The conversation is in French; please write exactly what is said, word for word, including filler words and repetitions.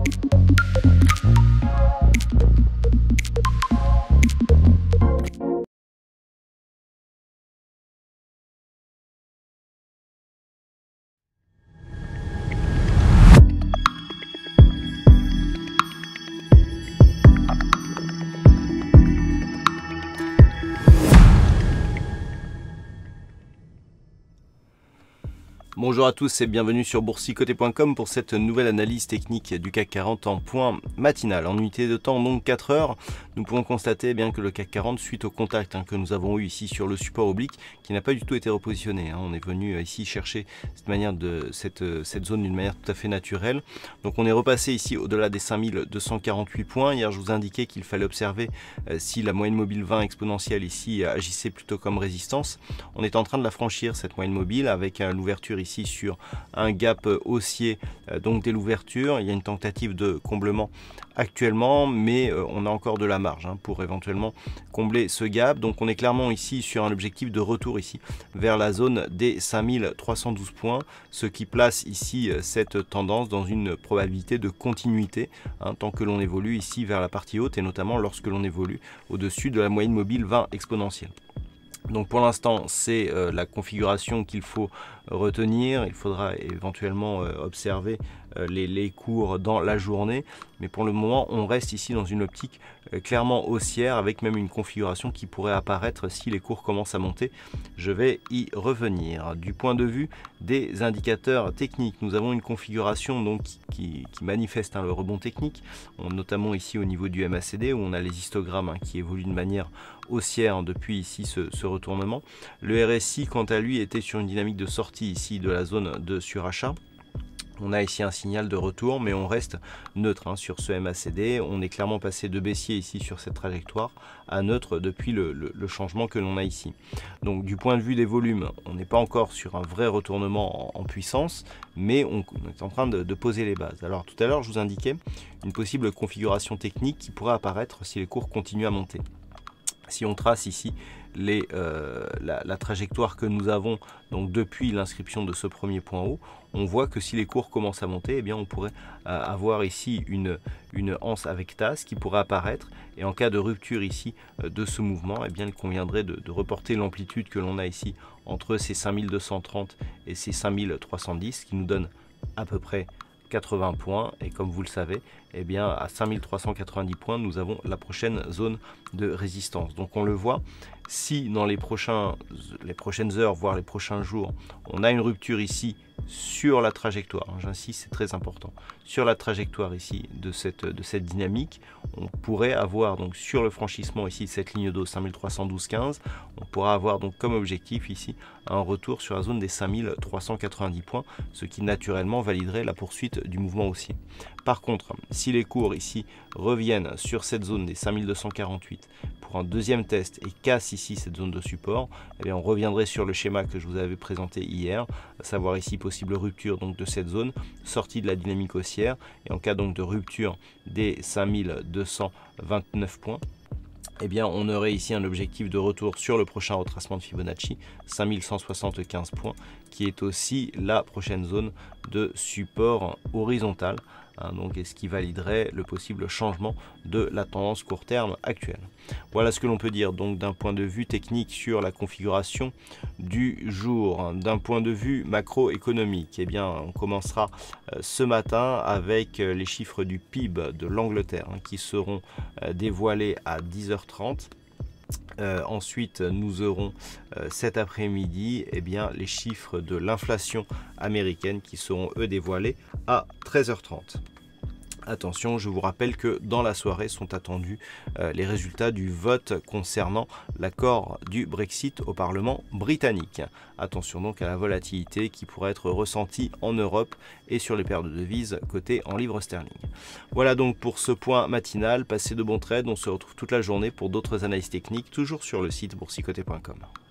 Bonjour à tous et bienvenue sur boursicoté point com pour cette nouvelle analyse technique du C A C quarante en point matinal. En unité de temps, donc quatre heures, nous pouvons constater eh bien que le C A C quarante, suite au contact hein, que nous avons eu ici sur le support oblique, qui n'a pas du tout été repositionné. Hein. On est venu ici chercher cette, manière de, cette, cette zone d'une manière tout à fait naturelle. Donc on est repassé ici au-delà des cinq mille deux cent quarante-huit points. Hier je vous indiquais qu'il fallait observer euh, si la moyenne mobile vingt exponentielle ici agissait plutôt comme résistance. On est en train de la franchir cette moyenne mobile avec euh, l'ouverture ici sur un gap haussier euh, donc dès l'ouverture. Il y a une tentative de comblement actuellement, mais euh, on a encore de la marge hein, pour éventuellement combler ce gap. Donc on est clairement ici sur un objectif de retour ici vers la zone des cinq mille trois cent douze points, ce qui place ici euh, cette tendance dans une probabilité de continuité hein, tant que l'on évolue ici vers la partie haute et notamment lorsque l'on évolue au-dessus de la moyenne mobile vingt exponentielle. Donc pour l'instant c'est euh, la configuration qu'il faut retenir. Il faudra éventuellement euh, observer euh, les, les cours dans la journée, mais pour le moment on reste ici dans une optique euh, clairement haussière avec même une configuration qui pourrait apparaître si les cours commencent à monter. Je vais y revenir. Du point de vue des indicateurs techniques, nous avons une configuration donc qui, qui manifeste hein, le rebond technique, on, notamment ici au niveau du M A C D où on a les histogrammes hein, qui évoluent de manière haussière depuis ici ce, ce retournement. Le R S I quant à lui était sur une dynamique de sortie ici de la zone de surachat. On a ici un signal de retour, mais on reste neutre hein, sur ce M A C D. On est clairement passé de baissier ici sur cette trajectoire à neutre depuis le, le, le changement que l'on a ici. Donc du point de vue des volumes, on n'est pas encore sur un vrai retournement en, en puissance, mais on, on est en train de, de poser les bases. Alors tout à l'heure, je vous indiquais une possible configuration technique qui pourrait apparaître si les cours continuent à monter. Si on trace ici les, euh, la, la trajectoire que nous avons donc depuis l'inscription de ce premier point haut, on voit que si les cours commencent à monter, eh bien on pourrait euh, avoir ici une, une anse avec tasse qui pourrait apparaître, et en cas de rupture ici euh, de ce mouvement, eh bien il conviendrait de, de reporter l'amplitude que l'on a ici entre ces cinq mille deux cent trente et ces cinq mille trois cent dix, qui nous donne à peu près quatre-vingts points, et comme vous le savez, eh bien à cinq mille trois cent quatre-vingt-dix points nous avons la prochaine zone de résistance. Donc on le voit, si dans les, prochains, les prochaines heures voire les prochains jours on a une rupture ici sur la trajectoire, hein, j'insiste, c'est très important, sur la trajectoire ici de cette, de cette dynamique, on pourrait avoir donc sur le franchissement ici de cette ligne d'eau cinq mille trois cent douze virgule quinze, on pourra avoir donc comme objectif ici un retour sur la zone des cinq mille trois cent quatre-vingt-dix points, ce qui naturellement validerait la poursuite du mouvement haussier. Par contre, si les cours ici reviennent sur cette zone des cinq mille deux cent quarante-huit pour un deuxième test et cassent ici cette zone de support, eh bien on reviendrait sur le schéma que je vous avais présenté hier, à savoir ici possible rupture donc de cette zone, sortie de la dynamique haussière, et en cas donc de rupture des cinq mille deux cent vingt-neuf points, eh bien on aurait ici un objectif de retour sur le prochain retracement de Fibonacci, cinq mille cent soixante-quinze points, qui est aussi la prochaine zone de support horizontal, hein, donc, et ce qui validerait le possible changement de la tendance court terme actuelle. Voilà ce que l'on peut dire donc d'un point de vue technique sur la configuration du jour. D'un point de vue macroéconomique, eh bien on commencera euh, ce matin avec euh, les chiffres du P I B de l'Angleterre hein, qui seront euh, dévoilés à dix heures trente. Euh, ensuite, nous aurons euh, cet après-midi eh bien, les chiffres de l'inflation américaine qui seront eux dévoilés à treize heures trente. Attention, je vous rappelle que dans la soirée sont attendus euh, les résultats du vote concernant l'accord du Brexit au Parlement britannique. Attention donc à la volatilité qui pourrait être ressentie en Europe et sur les paires de devises cotées en livres sterling. Voilà donc pour ce point matinal. Passez de bons trades. On se retrouve toute la journée pour d'autres analyses techniques, toujours sur le site boursicoté point com.